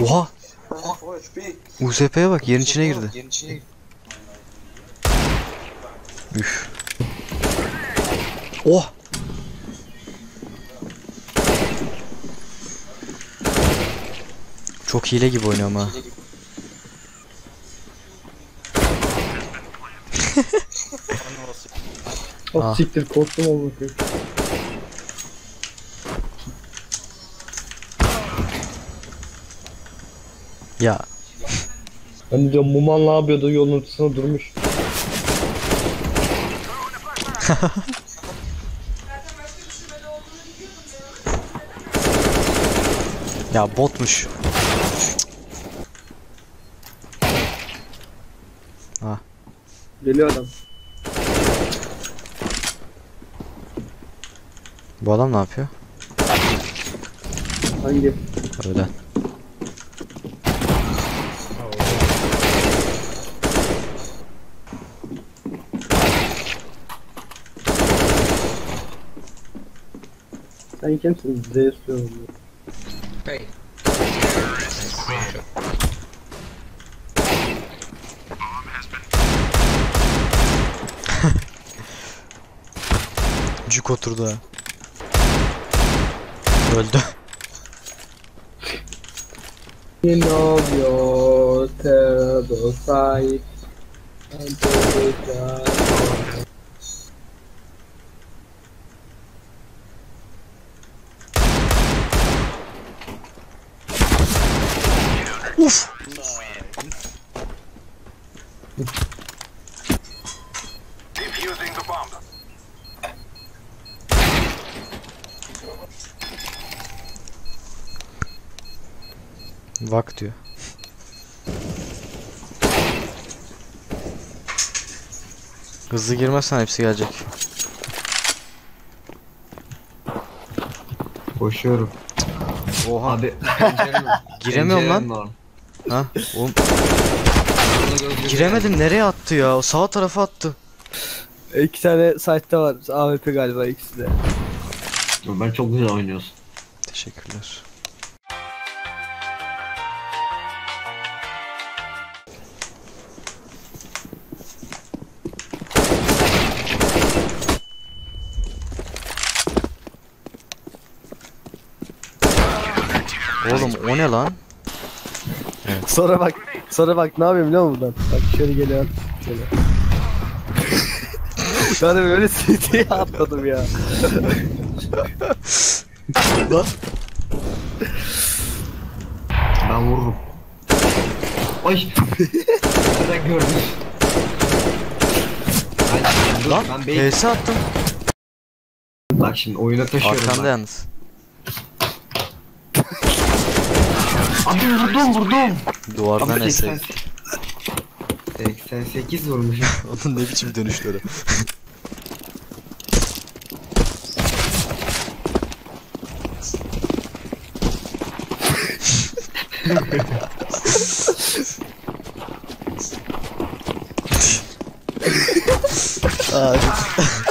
Oha. USP'ye bak, yerin içine girdi. Üf. Oh. Çok hile gibi oynuyorum ha. Ah siktir, korktum ama bakayım. Ya. Ben de diyorum Muman ne yapıyordu, yolun ortasında durmuş. Ya botmuş. Ha. Geliyor adam. Bu adam ne yapıyor? Hangi? Öyle. Sen kimsin? Z istiyorum. Hey. Cuk oturdu ha. Öldü. You know your terrible sight. And Uf. Bak diyor. Hızlı girmezsen hepsi gelecek. Koşuyorum. Oha. Abi Giremiyorum lan. Ha? Oğlum. Giremedim, nereye attı ya? O sağ tarafa attı. İki tane site'ta var. AWP galiba ikisi de. Ben çok güzel oynuyorsun. Teşekkürler. Oğlum o ne lan? Evet. Sonra bak ne yapayım biliyor musun buradan? Bak şöyle geliyorum. Şöyle. Ben de böyle CT'ye atladım ya. Lan. Ben vururum. Ay. Nereden gördün? Lan Ben bey. PS attım. Bak şimdi oyuna taşıyorum. Arkanda Bak. yalnız. Abi vurdum. Duvardan Abi esek. 88 vurmuşum. Onun ne biçim dönüşleri. Aa,